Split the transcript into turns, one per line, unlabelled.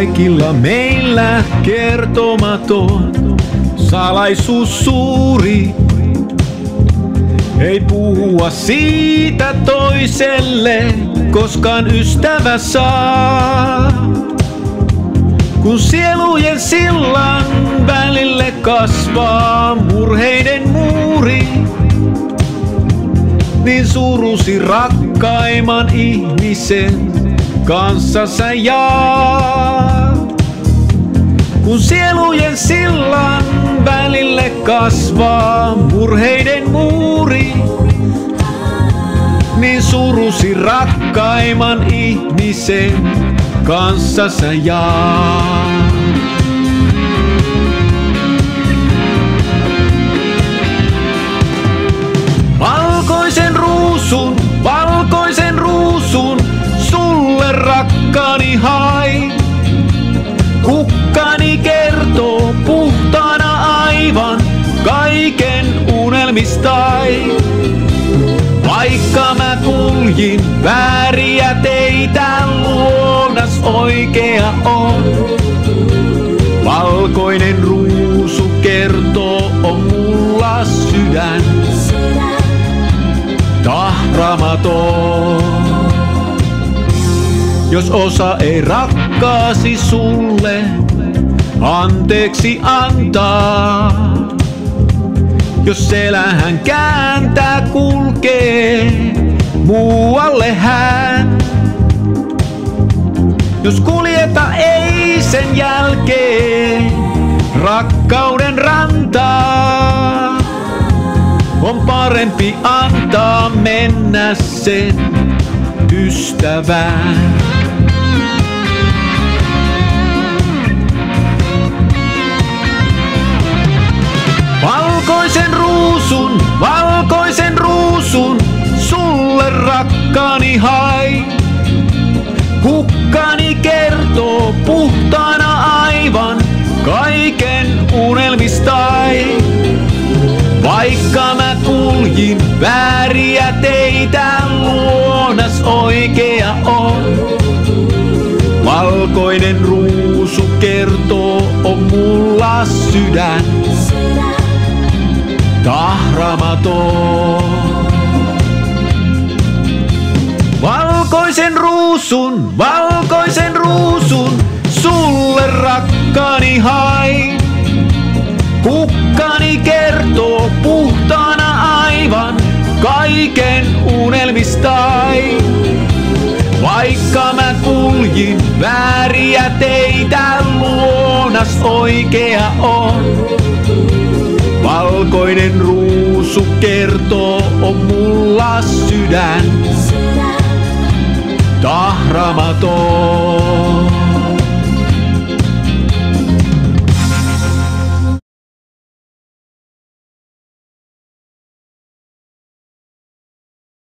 Kaikilla meillä kertomaton salaisuus suuri. Ei puhua siitä toiselle, koskaan ystävä saa. Kun sielujen sillan välille kasvaa murheiden muuri, niin surusi rakkaimman ihmisen kanssa sä jaat. Kun sielujen sillan välille kasvaa murheiden muuri, niin surusi rakkaimman ihmisen kanssa sä jaat. Valkoisen ruusun, sulle rakkaani hai. Kukkani kertoo puhtaana aivan kaiken unelmistai. Vaikka mä kuljin vääriä teitä, luonas oikea on. Valkoinen ruusu kertoo, on mulla sydän tahramaton. Jos osa ei rakkaasi sulle anteeksi antaa, jos selähän kääntää kulkee muualle hän, jos kuljeta ei sen jälkeen rakkauden rantaa, on parempi antaa mennä sen ystävään. Valkoisen ruusun, sulle rakkaani hai. Kukkani kertoo puhtaana aivan kaiken unelmistai. Vaikka mä kuljin vääriä teitä, luonas oikea on. Valkoinen ruusu kertoo, on mulla sydän tahramaton. Valkoisen ruusun, sulle rakkaani hai. Kukkani kertoo puhtaana aivan kaiken unelmistai. Vaikka mä kuljin vääriä teitä, luonas oikea on. Valkoinen ruusu kertoo, on mulla sydän tahramaton.